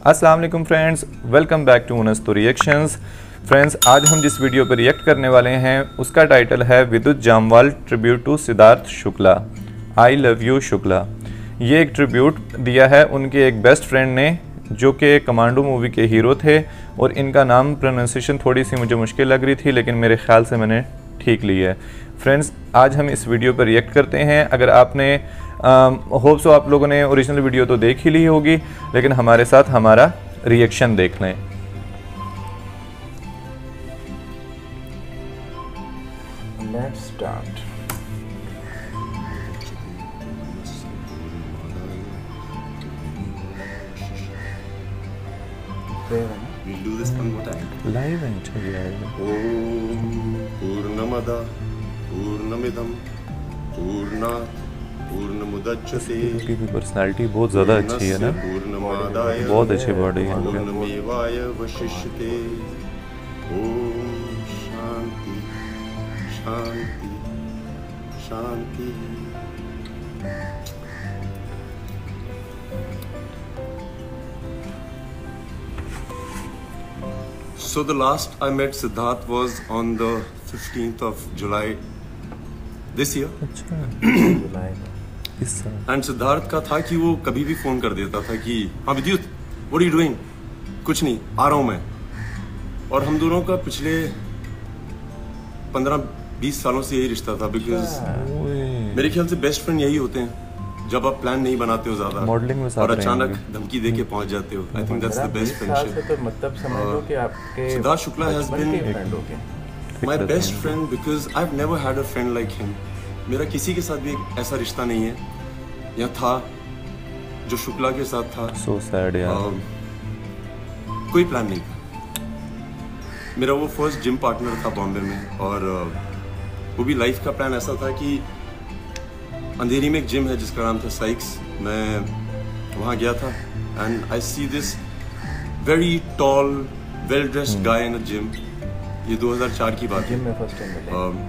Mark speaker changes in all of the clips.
Speaker 1: अस्सलाम वालेकुम friends, welcome back to उनस तो रिएक्शंस। फ्रेंड्स, आज हम जिस वीडियो पर रिएक्ट करने वाले हैं उसका टाइटल है Vidyut Jammwal tribute to Siddharth Shukla, I love you Shukla. ये एक ट्रिब्यूट दिया है उनके एक बेस्ट फ्रेंड ने जो कि कमांडो मूवी के हीरो थे, और इनका नाम प्रोनाउंसिएशन थोड़ी सी मुझे मुश्किल लग रही थी, लेकिन मेरे ख्याल से मैंने ठीक ली है। फ्रेंड्स, आज हम इस वीडियो पर रिएक्ट करते हैं। अगर आपने होप सो आप लोगों ने ओरिजिनल वीडियो तो देख ही ली होगी, लेकिन हमारे साथ हमारा रिएक्शन देख लें।
Speaker 2: Let's start.
Speaker 3: We'll do this one more time.
Speaker 1: Live interview
Speaker 3: Om Purnamada Purnamidam Purnat Purnamudachyate
Speaker 1: की भी पर्सनालिटी बहुत ज़्यादा अच्छी है ना,
Speaker 3: पूर्णमादाय
Speaker 1: बहुत अच्छी बॉडी है।
Speaker 3: पूर्णमेवाय वशिष्यते। ओम शांति शांति शांति। So the last I met Siddharth was on the 15th of July this year.
Speaker 1: अच्छा, इस साल
Speaker 3: एंड सिद्धार्थ का था कि वो कभी भी फोन कर देता था कि हाँ विद्युत, व्हाट आर यू डूइंग? कुछ नहीं, आ रहा हूं मैं। और हम दोनों का पिछले 15-20 सालों से यही रिश्ता था, बिकॉज मेरे ख्याल से बेस्ट फ्रेंड यही होते हैं जब आप प्लान नहीं बनाते हो ज्यादा
Speaker 1: मॉडलिंग में साथ
Speaker 3: और अचानक
Speaker 1: रहेंगे।
Speaker 3: धमकी देके पहुंच जाते हो। I think that's the best friendship.
Speaker 2: तो मतलब समझ लो कि आपके
Speaker 3: सिद्धार्थ शुक्ला हैज
Speaker 2: बचपन के
Speaker 3: बीन
Speaker 2: फ्रेंड हो गए।
Speaker 3: My best friend because I have never had a friend like him. मेरा किसी के साथ भी एक ऐसा रिश्ता नहीं है या था जो शुक्ला के साथ था।
Speaker 1: सो सैड यार।
Speaker 3: कोई प्लान नहीं था। मेरा वो फर्स्ट जिम पार्टनर था बॉम्बे में, और वो भी लाइफ का प्लान ऐसा था कि अंधेरी में एक जिम है जिसका नाम था साइक्स। मैं वहाँ गया था and I see this very tall well dressed guy in a gym. ये 2004 की बात है।
Speaker 2: जिम में फर्स्ट टाइम मिले।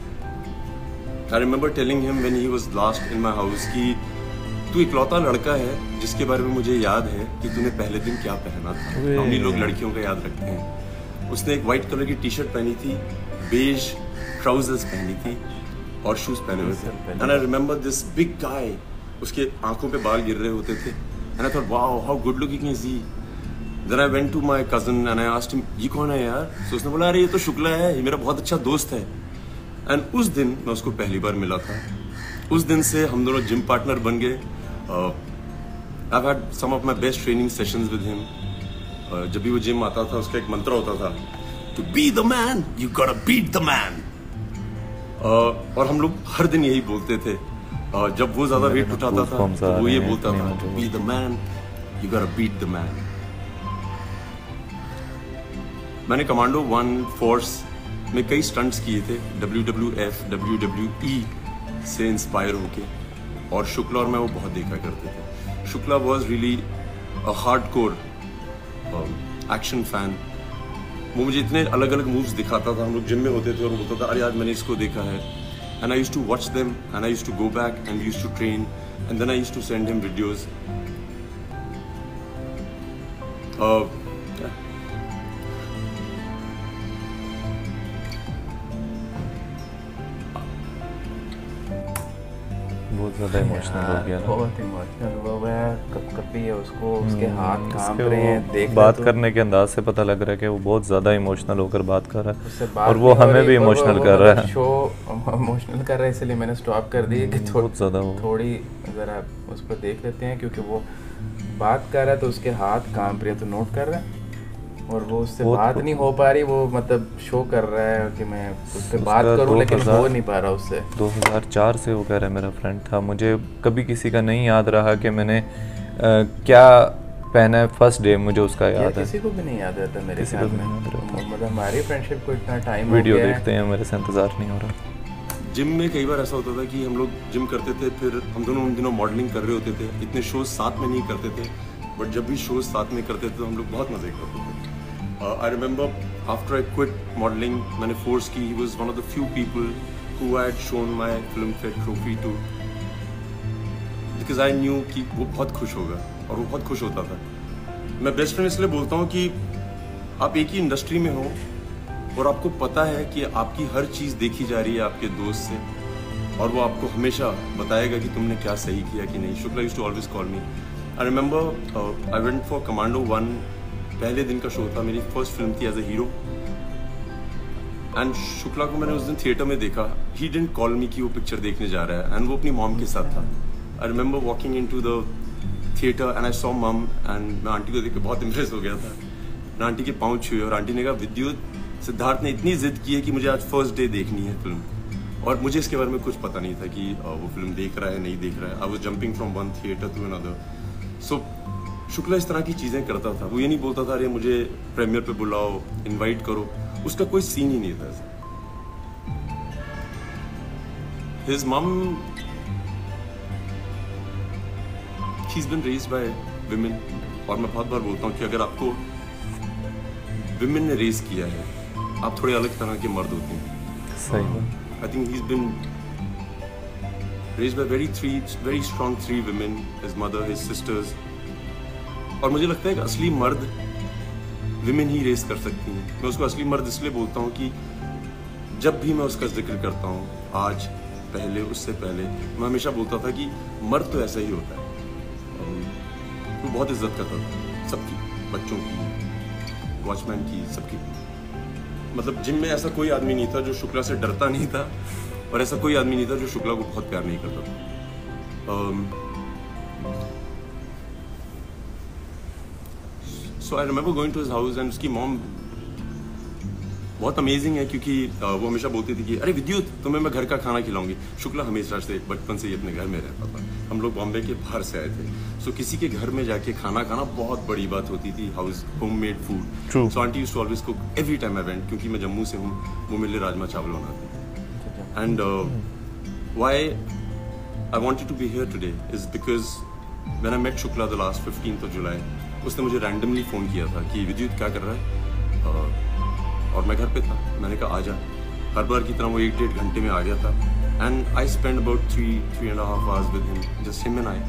Speaker 3: I remember telling him when he was last in my house कि तू इकलौता लड़का है जिसके बारे में मुझे याद है कि तूने पहले दिन क्या पहना था। नॉर्मली लोग लड़कियों का याद रखते हैं। उसने एक वाइट कलर की टी शर्ट पहनी थी, बेज ट्राउजर्स पहनी थी और शूज पहने हुए थे। And I remember this big guy, उसके आंखों पे बाल गिर रहे होते थे। And I thought wow how good looking is he. Then I went to my cousin and I asked him ये कौन है यार? तो उसने बोला अरे ये तो शुक्ला है, ये मेरा बहुत अच्छा दोस्त है। एंड उस दिन मैं उसको पहली बार मिला था। उस दिन से हम दोनों जिम पार्टनर बन गए। I had some of my best training sessions with him. जब भी वो जिम आता था उसका एक मंत्र होता था, to be the man you gotta beat the man. और हम लोग हर दिन यही बोलते थे। जब वो ज्यादा वेट उठाता था तो वो ये बोलता था, to be the man you gotta beat the man. मैंने कमांडो 1 फोर्स में कई स्टंट्स किए थे, WWF WWE से इंस्पायर होके, और शुक्ला और मैं वो बहुत देखा करते थे। Shukla was really a hardcore action fan. वो मुझे इतने अलग अलग मूव्स दिखाता था। हम लोग जिम में होते थे और वो बोलता था अरे आज मैंने इसको देखा है। And I used to watch them and I used to go back and used to train and then I used to send him videos.
Speaker 1: बहुत ज़्यादा इमोशनल हो गया ना।
Speaker 2: बहुत इमोशनल हुआ है। कभी है उसको, उसके हाथ कांप रहे हैं। देख
Speaker 1: बात करने के अंदाज से पता लग रहा है कि वो बहुत ज़्यादा इमोशनल होकर बात कर रहा
Speaker 2: उससे
Speaker 1: है,
Speaker 2: बात
Speaker 1: और वो
Speaker 2: नहीं हो
Speaker 1: हमें
Speaker 2: रही,
Speaker 1: भी
Speaker 2: पर
Speaker 1: इमोशनल
Speaker 2: वो
Speaker 1: कर रहा है।
Speaker 2: शो इमोशनल कर रहा है, इसलिए मैंने स्टॉप कर दी कि
Speaker 1: बहुत ज़्यादा वो
Speaker 2: थोड़ी ज़रा उस पर देख लेते हैं, क्योंकि वो बात कर रहा है तो उसके हाथ कांप रहे हैं, तो नोट कर रहा है और वो उससे बात नहीं हो पा रही। वो मतलब शो कर रहा है कि मैं उस पर बात करूं, लेकिन हो नहीं पा रहा उससे।
Speaker 1: 2004 से वो कह रहा है मेरा फ्रेंड था। मुझे कभी किसी का नहीं याद रहा कि मैंने क्या पहना है फर्स्ट डे, मुझे उसका याद है।
Speaker 2: किसी को भी नहीं याद रहता मेरे
Speaker 1: किसी को
Speaker 2: ख्याल
Speaker 1: भी
Speaker 2: में।
Speaker 1: नहीं याद रहता।
Speaker 2: मतलब हमारी फ्रेंडशिप को इतना टाइम
Speaker 1: वीडियो देखते हैं, मेरे से इंतज़ार नहीं हो रहा।
Speaker 3: जिम में कई बार ऐसा होता था कि हम लोग जिम करते थे, फिर हम दोनों उन दिनों मॉडलिंग कर रहे होते थे। इतने शोज साथ में नहीं करते थे, बट जब भी शोज साथ में करते थे तो हम लोग बहुत मजे करते थे। I remember after I quit modelling, मैंने फोर्स की, he was one of the few people who I had shown my Filmfare trophy too, because I knew कि वो बहुत खुश होगा और वो बहुत खुश होता था। मैं बेस्ट फ्रेंड इसलिए बोलता हूँ कि आप एक ही इंडस्ट्री में हो और आपको पता है कि आपकी हर चीज़ देखी जा रही है आपके दोस्त से, और वो आपको हमेशा बताएगा कि तुमने क्या सही किया कि नहीं. Shukla used to always call me. I remember I went for Commando 1, पहले दिन का शो था, मेरी फर्स्ट फिल्म थी as a hero. And Shukla को मैंने उस दिन थिएटर में देखा. ही डिडंट कॉल मी कि वो पिक्चर देखने जा रहा है, एंड वो अपनी मॉम के साथ था. I remember walking into the theatre and I saw mum, and मैं आंटी को देख के बहुत इम्प्रेस हो गया था. मैं आंटी के पाँव छुए और आंटी ने कहा, विद्युत, सिद्धार्थ ने इतनी जिद की है कि मुझे आज फर्स्ट डे देखनी है फिल्म. और मुझे इसके बारे में कुछ पता नहीं था कि वो फिल्म देख रहा है नहीं देख रहा है. I was jumping from one theatre to another. So Shukla इस तरह की चीज़ें करता था. वो ये नहीं बोलता था अरे मुझे प्रीमियर पे बुलाओ, इनवाइट करो. उसका कोई सीन ही नहीं था. His mum, she is been raised by women. और मैं बहुत बार बोलता हूँ कि अगर आपको विमेन ने रेज किया है, आप थोड़े अलग तरह के मर्द होते हैं.
Speaker 1: सही.
Speaker 3: I think he's been raised by very strong three women, his mother, his sisters. और मुझे लगता है कि असली मर्द विमेन ही रेस कर सकती हैं. मैं उसको असली मर्द इसलिए बोलता हूँ कि जब भी मैं उसका जिक्र करता हूँ, आज, पहले, उससे पहले, मैं हमेशा बोलता था कि मर्द तो ऐसा ही होता है. वो बहुत इज्जत करता था सबकी, बच्चों की, वॉचमैन की, सबकी. मतलब जिम में ऐसा कोई आदमी नहीं था जो शुक्ला से डरता नहीं था, और ऐसा कोई आदमी नहीं था जो शुक्ला को बहुत प्यार नहीं करता था. So I remember going to his house, and उसकी मॉम बहुत अमेजिंग है, क्योंकि वो हमेशा बोलती थी कि अरे विद्युत, तुम्हें मैं घर का खाना खिलाऊंगी. शुक्ला हमेशा से बचपन से ही अपने घर में रहता था. हम लोग बॉम्बे के बाहर से आए थे, सो किसी के घर में जाके खाना खाना बहुत बड़ी बात होती थी. House homemade food. So aunty used to always cook every time I went, क्योंकि मैं जम्मू से हूँ, वो मेरे लिए राजमा चावल बनाते. And why I wanted to be here today is because when I met Shukla the last 15th of July, उसने मुझे रैंडमली फ़ोन किया था कि विद्युत क्या कर रहा है, और मैं घर पे था. मैंने कहा आ जा. हर बार की तरह वो 1-1.5 घंटे में आ गया था. And I spend about 3.5 hours with him, just him and I.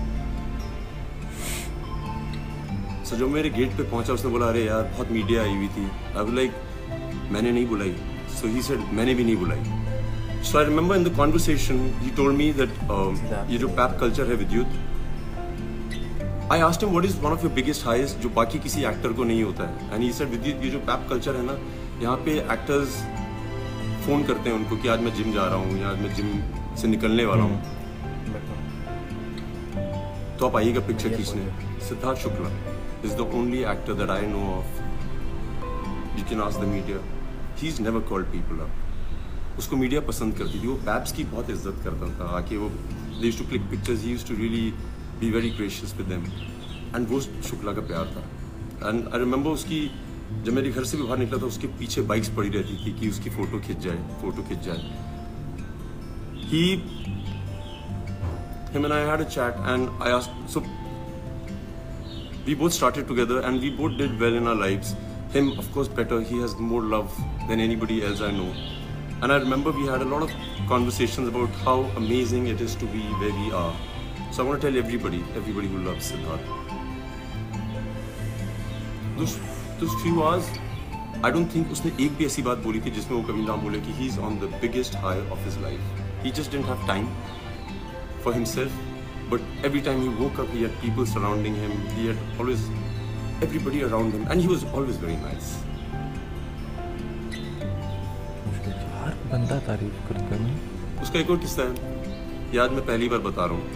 Speaker 3: So जब मेरे गेट पे पहुंचा, उसने बोला अरे यार बहुत मीडिया आई हुई थी. आई वाज लाइक, मैंने नहीं बुलाई. सो ही सेड मैंने भी नहीं बुलाई. So I remember in the conversation he told me that ये जो पैप कल्चर है Vidyut, I asked him what is one of your biggest heist जो बाकी किसी एक्टर को नहीं होता है. एंड ही सेड विद्युत, ये जो पैप कल्चर है ना, यहाँ पे एक्टर्स फ़ोन करते हैं उनको कि आज मैं जिम जा रहा हूँ या आज मैं जिम से निकलने वाला हूँ, तो आप आइएगा पिक्चर खींचने. Siddharth Shukla is the only actor that I know of. You can ask the media, he is never called people up. उसको मीडिया पसंद करती थी. वो पैप्स की बहुत इज्जत करता था. आके वो they used to click pictures, he used to really be very gracious with them. And वो शुक्ला का प्यार था. एंड आई रिमेंबर उसकी, जब मेरे घर से भी बाहर निकला था, उसके पीछे बाइक्स पड़ी रहती थी कि उसकी फ़ोटो खिंच जाए. Him and I had a chat, and I asked, so we both started together and we both did well in our lives. Him, of course, better. He has more love than anybody else I know. And I remember we had a lot of conversations about how amazing it is to be where we are. So I want to tell everybody who loves Siddharth, those few hours, I don't think उसने एक भी ऐसी बात बोली थी जिसमें वो कभी ना बोले कि he is on the biggest high of his life. He just didn't have time for himself, but every time he woke up, he had people surrounding him. He had always everybody around him, and he was always very nice.
Speaker 1: हर बंदा तारीफ करता है.
Speaker 3: उसका एक और किस्सा है, याद मैं पहली बार बता रहा हूँ.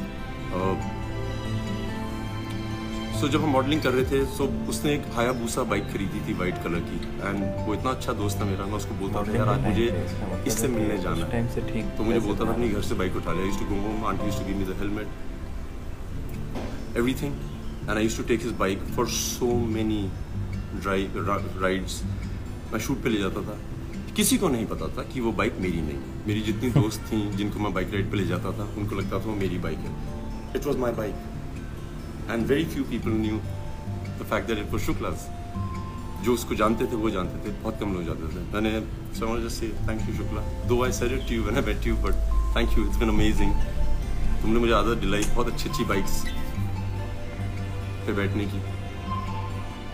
Speaker 3: सो जब हम मॉडलिंग कर रहे थे, सो उसने एक हायाबूसा बाइक खरीदी थी वाइट कलर की. एंड वो इतना अच्छा दोस्त था मेरा. मैं उसको बोलता था यार आज मुझे इससे मिलने जाना है, तो मुझे बोलता था अपनी घर से बाइक उठा लिया. I used to go home, aunty used to give me the helmet, everything, and I used to take his bike for so many rides. मैं शूट पे ले जाता था. किसी को नहीं पता था कि वो बाइक मेरी नहीं. मेरी जितनी दोस्त थी जिनको मैं बाइक राइड पे ले जाता था, उनको लगता था वो मेरी बाइक है. It was my bike. And very few people knew the fact that it was Shukla's. जो उसको जानते थे वो जानते थे, बहुत कम लोग जानते थे. मैंने so I want to just say thank you Shukla. Though I said it to you when I met you, but thank you. It's been amazing. तुमने मुझे आदत दिलाई बहुत अच्छी बाइक्स पे बैठने की.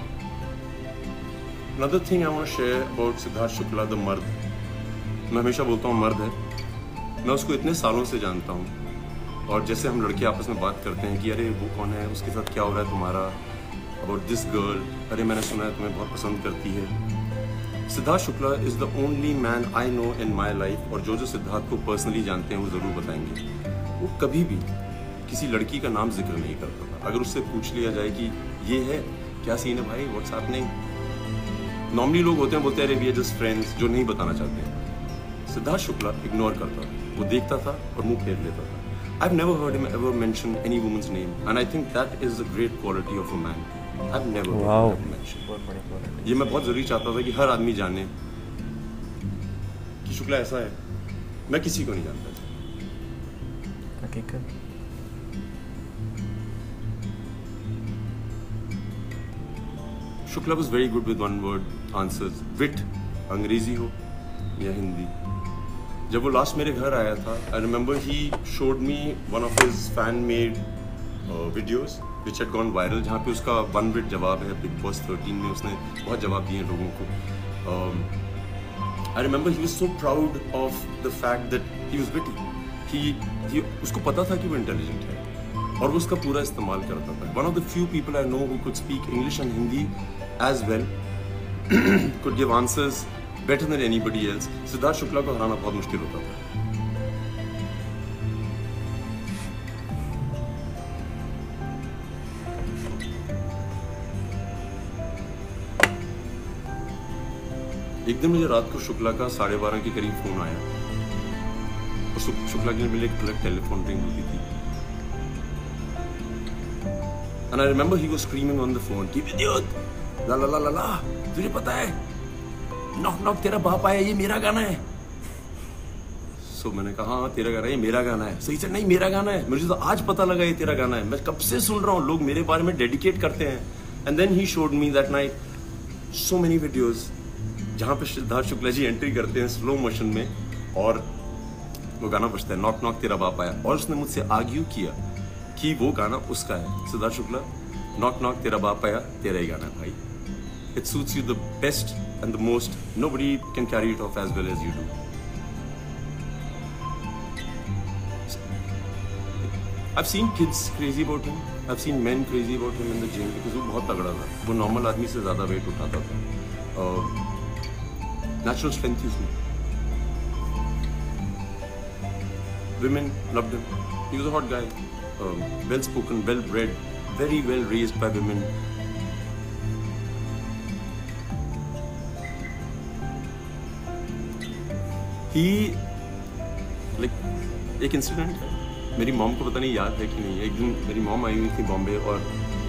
Speaker 3: Another thing I want to share about Siddharth Shukla, the मर्द. मैं हमेशा बोलता हूँ मर्द है. मैं उसको इतने सालों से जानता हूँ और जैसे हम लड़के आपस में बात करते हैं कि अरे वो कौन है, उसके साथ क्या हो रहा है तुम्हारा, अबाउट दिस गर्ल, अरे मैंने सुना है तुम्हें बहुत पसंद करती है. Siddharth Shukla is the only man I know in my life. और जो सिद्धार्थ को पर्सनली जानते हैं वो ज़रूर बताएंगे, वो कभी भी किसी लड़की का नाम जिक्र नहीं करता था. अगर उससे पूछ लिया जाए कि ये है क्या सीन है भाई, व्हाट्स हैपनिंग, नॉर्मली लोग होते हैं बोलते हैं अरे वी आर जस्ट फ्रेंड्स, जो नहीं बताना चाहते. सिद्धार्थ शुक्ला इग्नोर करता था, वो देखता था और मुंह फेर लेता था. I've never heard him ever mention any woman's name, and I think that is a great quality of a man. I've never heard him mention.
Speaker 2: बहुत बड़ी quality.
Speaker 3: ये मैं बहुत जरूरी चाहता था कि हर आदमी जाने कि शुक्ला ऐसा है. मैं किसी को नहीं जानता था.
Speaker 2: हकीकत.
Speaker 3: Shukla was very good with one word answers. Wit, अंग्रेजी हो या हिंदी. जब वो लास्ट मेरे घर आया था, I remember he showed me one of his fan made videos which had gone viral, जहाँ पे उसका 1 मिनट जवाब है बिग बॉस 13 में. उसने बहुत जवाब दिए लोगों को. I remember he was so proud of the fact that he was witty. उसको पता था कि वो इंटेलिजेंट है और वो उसका पूरा इस्तेमाल करता था. One of the few people I know who could speak English and Hindi as well, could give answers better than anybody else. Siddharth Shukla को हराना बहुत मुश्किल होता था. एक दिन मुझे रात को शुक्ला का 12:30 के करीब फोन आया और शुक्ला के लिए मेरे एक अलग टेलीफोन रिंग हुई थी. And I remember he was screaming on the phone, "Keep idiot! La la la la la! तुझे पता है? नॉक नॉक तेरा बाप आया, ये मेरा गाना है." सो मैंने कहा हाँ तेरा गाना है, ये मेरा गाना है. सही से नहीं मेरा गाना है, मुझे तो आज पता लगा ये तेरा गाना है, मैं कब से सुन रहा हूँ, लोग मेरे बारे में डेडिकेट करते हैं. And then he showed me that night so many videos जहाँ पे सिद्धार्थ शुक्ला जी एंट्री करते हैं स्लो मोशन में और वो गाना बजता है नॉक नॉक तेरा बाप आया. और उसने मुझसे आर्ग्यू किया कि वो गाना उसका है. सिद्धार्थ शुक्ला, नॉक नॉक तेरा बाप आया तेरा ही गाना है भाई. It suits you the best and the most. Nobody can carry it off as well as you do. I've seen kids crazy about him. I've seen men crazy about him in the gym because वो बहुत तगड़ा था. वो normal आदमी से ज़्यादा wait उठाता था. Natural strength थी उसमें. Women loved him. He was a hot guy. Well spoken, well bred, very well raised by women. He like एक इंसिडेंट है, मेरी मॉम को पता नहीं याद है कि नहीं. एक दिन मेरी मॉम आई हुई थी बॉम्बे और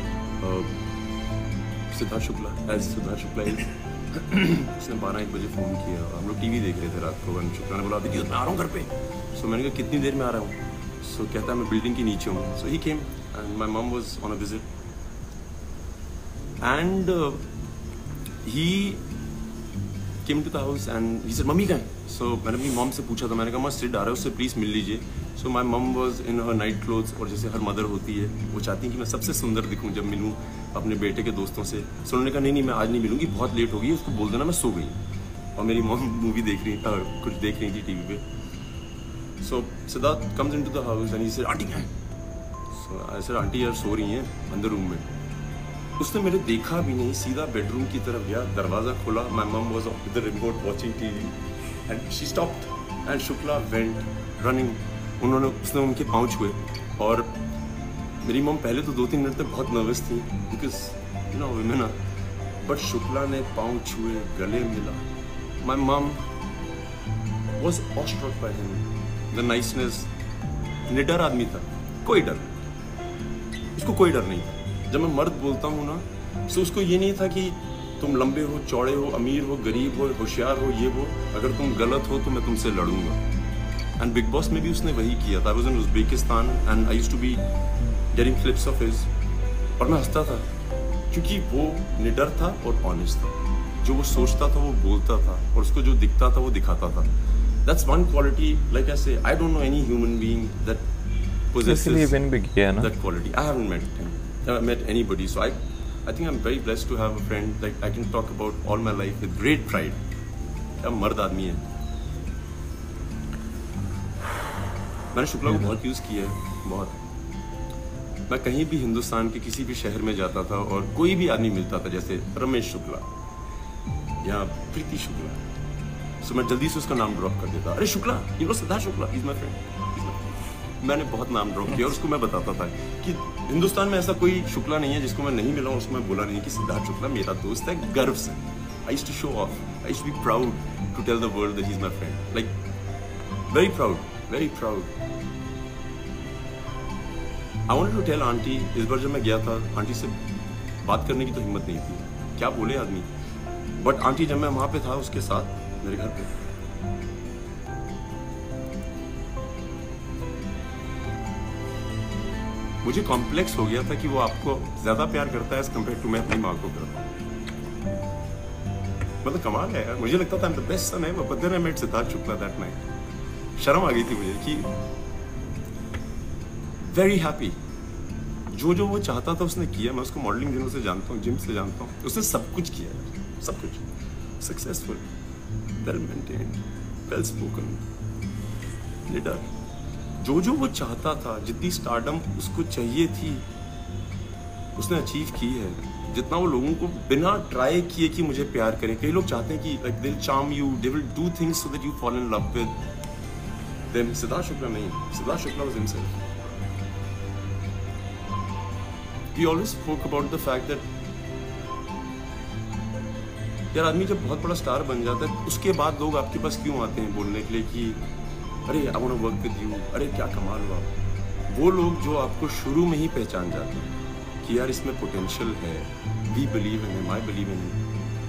Speaker 3: सिद्धार्थ शुक्ला एज सिद्धार्थ शुक्ला उसने 12-1 बजे फ़ोन किया. हम लोग टीवी देख रहे थे रात को. शुक्ला ने बोला दीदी मैं आ रहा हूँ घर पे. सो मैंने कहा कितनी देर में आ रहा हूँ. सो कहता है मैं बिल्डिंग के नीचे हूँ. So he came and my mom was on a visit and he came to the house and he said mummy कहाँ है. सो मैंने अपनी मॉम से पूछा था, मैंने कहा सिड आ रहा है, उससे प्लीज़ मिल लीजिए. So my mom was in her night clothes. और जैसे हर मदर होती है वो चाहती है कि मैं सबसे सुंदर दिखूं जब मिलूं अपने बेटे के दोस्तों से. सो उन्होंने कहा नहीं मैं आज नहीं मिलूंगी, बहुत लेट हो गई, उसको बोल देना मैं सो गई. और मेरी मॉम मूवी देख रही कुछ देख रही थी टीवी पे. So Siddharth comes into the house and he said aunty कहाँ है. सो आई सेड आंटी यार सो रही हैं अंदर रूम में. उसने मेरे देखा भी नहीं, सीधा बेडरूम की तरफ गया, दरवाज़ा खोला. My mom was with the remote watching TV and she stopped and Shukla went running. उसने उनके पाँव छुए और मेरी मॉम पहले तो 2-3 मिनट तक बहुत नर्वस थी because you know women are. But Shukla ने पाँव छुए, गले मिला. My mom was awestruck by him, the niceness. निडर आदमी था, कोई डर उसको कोई डर नहीं था. जब मैं मर्द बोलता हूँ ना तो उसको ये नहीं था कि तुम लंबे हो, चौड़े हो, अमीर हो, गरीब हो, होशियार हो, ये हो, अगर तुम गलत हो तो मैं तुमसे लड़ूंगा. एंड बिग बॉस में भी उसने वही किया था. I was in Uzbekistan and I used to be getting clips of his और मैं हंसता था क्योंकि वो निडर था और ऑनेस्ट था. जो वो सोचता था वो बोलता था और उसको जो दिखता था वो दिखाता था. That's one quality. Like I say I don't know any human being that possesses that quality. I haven't met him. Never met anybody. So I think I'm very blessed to have a friend like I can talk about all my life with great pride. क्या मर्द आदमी है. मैंने शुक्ला को बहुत use किया है, बहुत. मैं कहीं भी हिंदुस्तान के किसी भी शहर में जाता था और कोई भी आदमी मिलता था, जैसे रमेश शुक्ला या प्रीति शुक्ला, तो मैं जल्दी से उसका नाम ड्रॉप कर देता. अरे Shukla, you know Siddharth Shukla, is my friend. मैंने बहुत नाम ड्रॉप किया और उसको मैं बताता था कि हिंदुस्तान में ऐसा कोई शुक्ला नहीं है जिसको मैं नहीं मिला और उसको मैं बोला नहीं कि सिद्धार्थ शुक्ला मेरा दोस्त है, गर्व से. I used to show off. I used to be proud to tell the world that he's my friend. Like, very proud, very proud. I wanted to tell aunty, इस बार जब मैं गया था, आंटी से बात करने की तो हिम्मत नहीं थी. क्या बोले आदमी? बट आंटी जब मैं वहाँ पे था उसके साथ, मेरे घर पे, मुझे कॉम्प्लेक्स हो गया था कि वो आपको ज्यादा प्यार करता है एज कम्पेयर टू मैं अपनी माँ को करता हूँ. मतलब कमाल है यार. मुझे लगता था I'm the best son ever, but then I met Siddharth Shukla that night. शर्म आ गई थी मुझे कि very happy. जो वो चाहता था उसने किया. मैं उसको मॉडलिंग दिनों से जानता हूँ, जिम से जानता हूँ. उसने सब कुछ किया यार, सब कुछ. Successful, well maintained, well spoken, leader. जो वो चाहता था, जितनी स्टारडम उसको चाहिए थी, उसने अचीव की है. जितना वो लोगों को बिना ट्राई किए कि मुझे प्यार करें. कई लोग चाहते हैं कि like they will charm you, they will do things so that you fall in love with them. Siddharth Shukla नहीं. Siddharth Shukla was himself. We always spoke about the fact that यार आदमी जब बहुत बड़ा स्टार बन जाता है उसके बाद लोग आपके पास क्यों आते हैं बोलने के लिए कि अरे I want to work with you, अरे क्या कमाल हुआ. वो लोग जो आपको शुरू में ही पहचान जाते हैं कि यार इसमें पोटेंशियल है, we believe in him, I believe in him.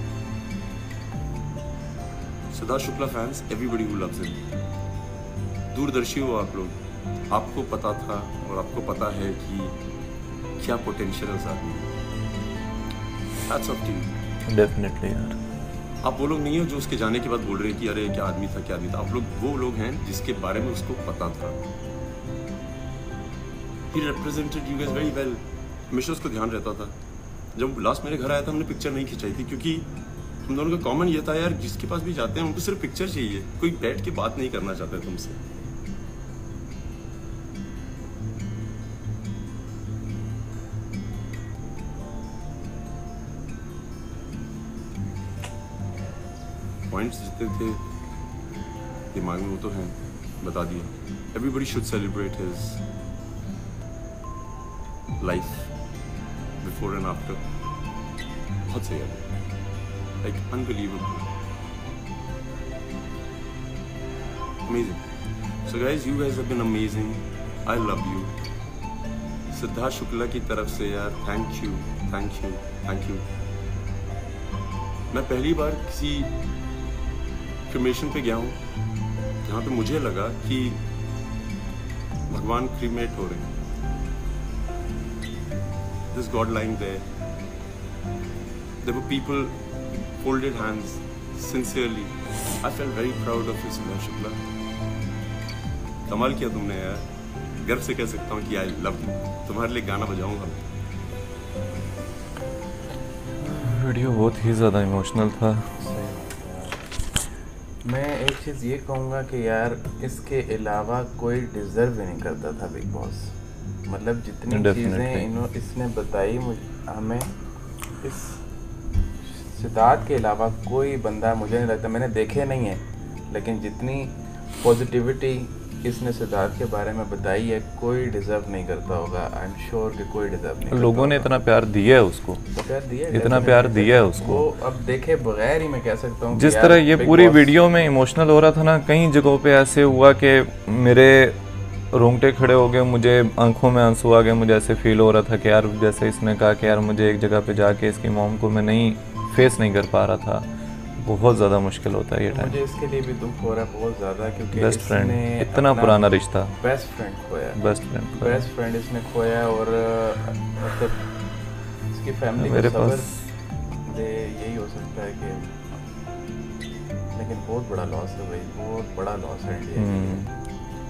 Speaker 3: Siddharth Shukla fans, everybody who loves him, दूरदर्शी हो आप लोग. आपको पता था और आपको पता है कि क्या पोटेंशियल है उस आदमी में. Hats off to you.
Speaker 1: Definitely यार.
Speaker 3: आप वो लोग नहीं हो जो उसके जाने के बाद बोल रहे हैं कि अरे क्या आदमी था, क्या आदमी था. आप लोग वो लोग हैं जिसके बारे में उसको पता था. He represented you guys very well. हमेशा उसको ध्यान रहता था. जब लास्ट मेरे घर आया था हमने पिक्चर नहीं खिंचाई थी क्योंकि हम दोनों का कॉमन ये था यार जिसके पास भी जाते हैं उनको सिर्फ पिक्चर चाहिए, कोई बैठ के बात नहीं करना चाहता है तुमसे. पॉइंट्स जितने थे दिमाग में वो तो हैं, बता दिया. Everybody should celebrate his life before and after. बहुत सही है, like unbelievable, amazing. So guys, you guys have been amazing. I love you. Siddharth Shukla की तरफ से यार thank you, thank you, thank you. मैं पहली बार किसी क्रिमेशन पे गया हूँ जहाँ पे मुझे लगा कि भगवान क्रीमेट हो रहे हैं. This God lying there. There were people folded hands sincerely. I felt very proud of you, Siddharth Shukla. कमाल किया तुमने यार. गर्व से कह सकता हूँ कि I love you. तुम्हारे लिए गाना बजाऊंगा.
Speaker 1: वीडियो बहुत ही ज़्यादा इमोशनल था.
Speaker 2: मैं एक चीज़ ये कहूँगा कि यार इसके अलावा कोई डिज़र्व ही नहीं करता था बिग बॉस. मतलब जितनी चीज़ें इसने बताई हमें, इस सिद्धार्थ के अलावा कोई बंदा, मुझे नहीं लगता, मैंने देखे नहीं है, लेकिन जितनी पॉजिटिविटी इसने सिद्धार्थ के बारे में बताई है कोई डिजर्व नहीं करता होगा. आई एम श्योर कि कोई डिजर्व नहीं.
Speaker 1: लोगों ने इतना प्यार दिया है उसको, इतना प्यार दिया है उसको.
Speaker 2: वो अब देखे बगैर ही मैं कह सकता हूँ
Speaker 1: जिस तरह ये पूरी वीडियो में इमोशनल हो रहा था ना, कई जगहों पे ऐसे हुआ कि मेरे रोंगटे खड़े हो गए, मुझे आंखों में आंसू आ गए. मुझे ऐसे फील हो रहा था कि यार जैसे इसने कहा कि यार मुझे एक जगह पे जाके इसकी मॉम को मैं नहीं फेस नहीं कर पा रहा था. बहुत ज़्यादा मुश्किल होता है ये टाइम.
Speaker 2: मुझे इसके लिए भी दुख हो रहा है बहुत ज़्यादा क्योंकि
Speaker 1: बेस्ट फ्रेंड, इतना पुराना रिश्ता,
Speaker 2: बेस्ट फ्रेंड खोया, बेस्ट फ्रेंड इसने खोया. और मतलब इसकी फैमिली मेरे पास यही हो सकता है कि, लेकिन बहुत बड़ा लॉस है भाई, बहुत बड़ा लॉस है इंडिया के लिए.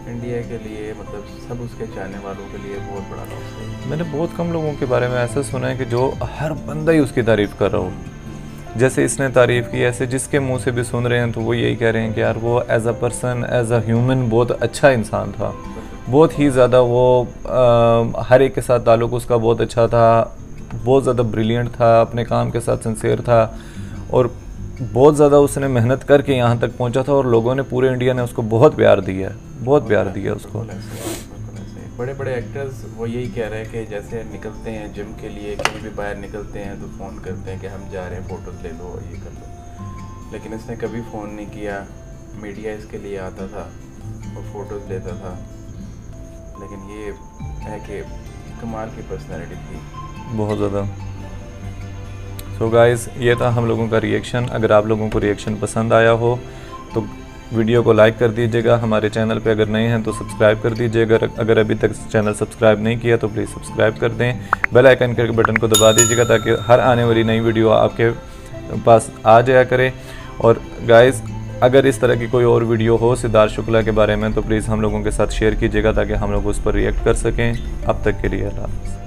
Speaker 2: इंडिया के लिए, मतलब सब उसके चाहने वालों के लिए बहुत बड़ा लॉस है।
Speaker 1: मैंने बहुत कम लोगों के बारे में ऐसा सुना है कि जो हर बंदा ही उसकी तारीफ़ कर रहा हो। जैसे इसने तारीफ़ की, ऐसे जिसके मुंह से भी सुन रहे हैं तो वो यही कह रहे हैं कि यार वो as a person, as a human बहुत अच्छा इंसान था, बहुत ही ज़्यादा वो हर एक के साथ ताल्लुक़ उसका बहुत अच्छा था, बहुत ज़्यादा ब्रिलियंट था, अपने काम के साथ सिंसियर था और बहुत ज़्यादा उसने मेहनत करके यहाँ तक पहुँचा था और लोगों ने, पूरे इंडिया ने उसको बहुत प्यार दिया, बहुत प्यार दिया उसको।
Speaker 2: बड़े बड़े एक्टर्स वो यही कह रहे हैं कि जैसे निकलते हैं जिम के लिए, कहीं भी बाहर निकलते हैं तो फ़ोन करते हैं कि हम जा रहे हैं, फ़ोटोज़ ले लो और ये कर लो, लेकिन इसने कभी फ़ोन नहीं किया। मीडिया इसके लिए आता था और फ़ोटोज़ लेता था, लेकिन ये है कि कमाल की पर्सनैलिटी थी
Speaker 1: बहुत ज़्यादा। सो गाइस, ये था हम लोगों का रिएक्शन। अगर आप लोगों को रिएक्शन पसंद आया हो तो वीडियो को लाइक कर दीजिएगा। हमारे चैनल पे अगर नए हैं तो सब्सक्राइब कर दीजिएगा। अगर अभी तक चैनल सब्सक्राइब नहीं किया तो प्लीज़ सब्सक्राइब कर दें। बेल आइकन के बटन को दबा दीजिएगा ताकि हर आने वाली नई वीडियो आपके पास आ जाया करे। और गाइस, अगर इस तरह की कोई और वीडियो हो सिद्धार्थ शुक्ला के बारे में तो प्लीज़ हम लोगों के साथ शेयर कीजिएगा ताकि हम लोग उस पर रिएक्ट कर सकें। अब तक के लिए अल्लाह हाफ़िज़।